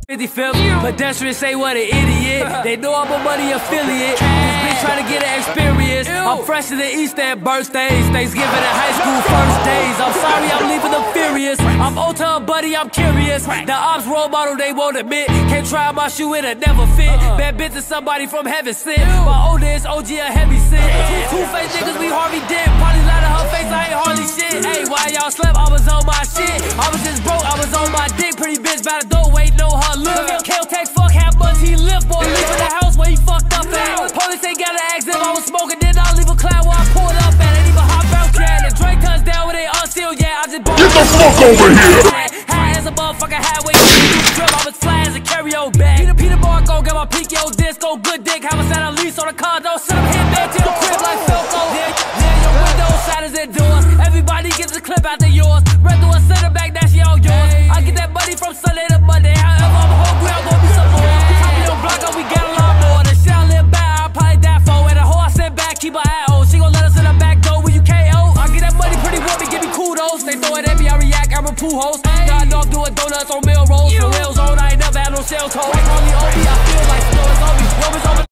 55th, pedestrians say what an idiot. They know I'm a money affiliate. This bitch trying to get an experience. I'm fresh to the East at birthdays, Thanksgiving and high school first days. I'm sorry, I'm leaving them furious. I'm old time buddy, I'm curious. The ops role model they won't admit. Can't try my shoe, it'll never fit. Bad bitch is somebody from heaven sent. My oldest OG a heavy sin. Two-faced niggas, we Harvey Dent. Probably lie to her face, I ain't hardly shit. Hey, while y'all slept, I was on my shit. I was just broke, I was on my dick. Pretty bitch by the door, wait, know her look. K-O-Tech, fuck how much he live for. Leaving the house where he fucked up at. Police ain't gotta ask if I was smoking, then I'll leave a cloud where I pulled up at. Ain't even hop out cat. And Drake touchdown when they unsealed, yeah, I just bought. Get the fuck over here! High as a motherfucker, highway. Drip, I was fly as a carry-o bag. Peter Bar, go get my PKO disco. Good dick, have a set a lease on the condo. Set up hit back to the crib like Philco. Yeah, your windows, shutters and doors. Everybody gets a clip out of yours. Run through a center back, that's all yours. I get that money from Sunday to Monday. However, I'm hungry, I'm gonna be some more. Top of your block, we got a lot more. The shit I live by, I'll probably die for. And the hoe I sent back, keep her eye on. She gon' let us in the back door when you KO. I get that money pretty well, give me kudos. They throw it at me, I react, I'm a poo host. Now I know I'm doing donuts on Melrose. For real zone, I ain't never had no sales hole. Call me OB, I feel like snow is on me.